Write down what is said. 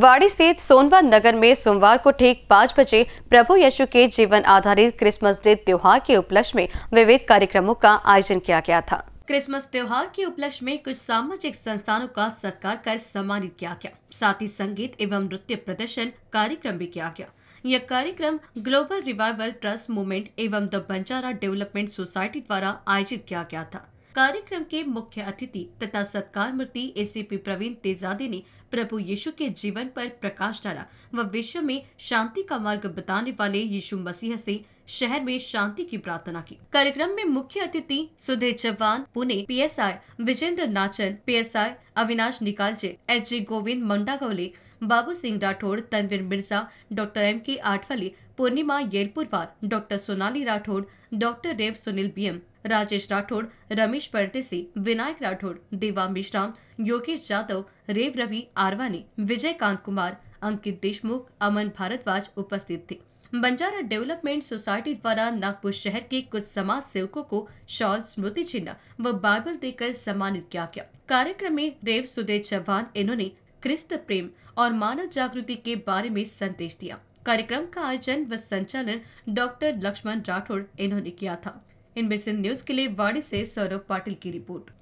वाड़ी स्थित सोनवा नगर में सोमवार को ठीक 5 बजे प्रभु यीशु के जीवन आधारित क्रिसमस डे त्योहार के उपलक्ष्य में विविध कार्यक्रमों का आयोजन किया गया था। क्रिसमस त्योहार के उपलक्ष्य में कुछ सामाजिक संस्थानों का सत्कार कर सम्मानित किया गया। साथ ही संगीत एवं नृत्य प्रदर्शन कार्यक्रम भी किया गया। यह कार्यक्रम ग्लोबल रिवाइवल ट्रस्ट मूवमेंट एवं द बंजारा डेवलपमेंट सोसाइटी द्वारा आयोजित किया गया था। कार्यक्रम के मुख्य अतिथि तथा सत्कार मूर्ति एसीपी प्रवीण तेजादी ने प्रभु यीशु के जीवन पर प्रकाश डाला व विश्व में शांति का मार्ग बताने वाले यीशु मसीह से शहर में शांति की प्रार्थना की। कार्यक्रम में मुख्य अतिथि Sudhir Chauhan, Pune PSI Vijendra Nachan, PSI Avinash Nikalche, HG Govind Mandagaule, Babu Singh Rathod, Tanveer Mirza, doctor M K. Athawale, Purnima Yelpurwar, doctor Sonali Rathod, doctor Rev Sunil B M, Rajesh Rathod, Ramesh Pardesi, Vinayak Rathore, देवा मिश्राम, योगेश जादव, रेव रवि आरवानी, विजयकांत कुमार, अंकित देशमुख, अमन भारद्वाज उपस्थित थे। बंजारा डेवलपमेंट सोसाइटी द्वारा नागपुर शहर के कुछ समाज सेवकों को शॉल, स्मृति चिन्ह व बाइबल देकर सम्मानित किया गया। कार्यक्रम में रेव सुधीर चौहान इन्होंने क्रिस्त प्रेम और मानव जागृति के बारे में संदेश दिया। कार्यक्रम का आयोजन व संचालन डॉक्टर लक्ष्मण राठौड़ इन्होंने किया था। इनमें से न्यूज के लिए वाड़ी से सौरभ पाटिल की रिपोर्ट।